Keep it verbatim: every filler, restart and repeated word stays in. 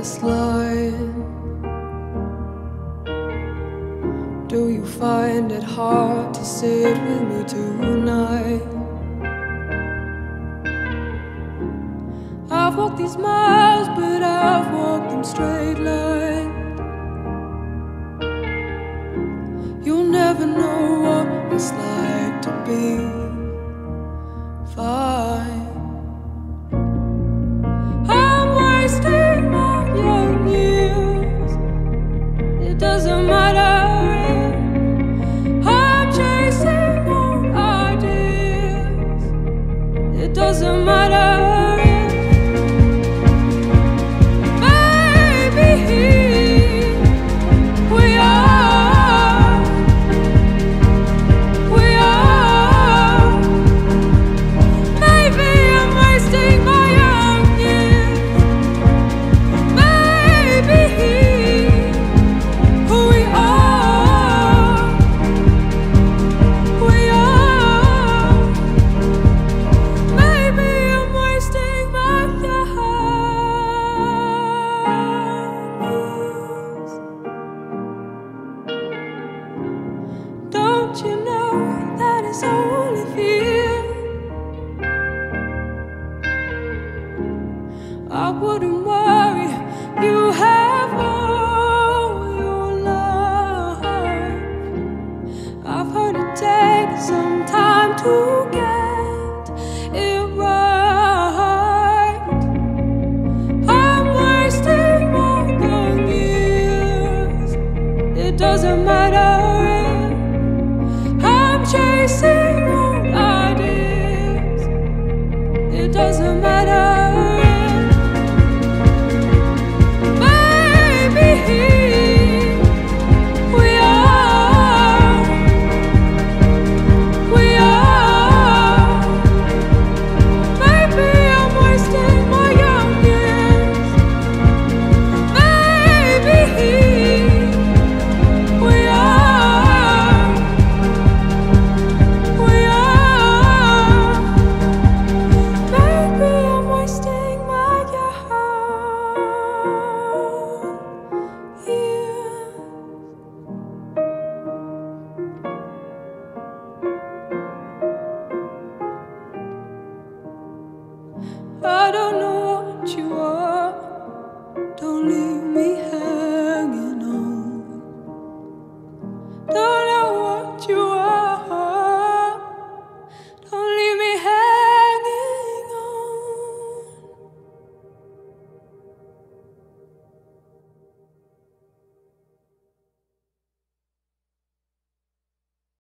last line. Do you find it hard to sit with me tonight? I've walked these miles, but I've walked them straight line. You'll never know what it's like to be fine. I'm wasting my young years. It doesn't matter. I'm chasing old ideas. It doesn't matter. Don't you know that it's only fear? I wouldn't worry, you have all your life. I've heard it takes some time to get it right. I'm wasting my young years. It doesn't matter. Chasing old ideas. It doesn't matter. Maybe we are, we are. Maybe I'm wasting my young years. Maybe we are. I don't know what you are, don't leave.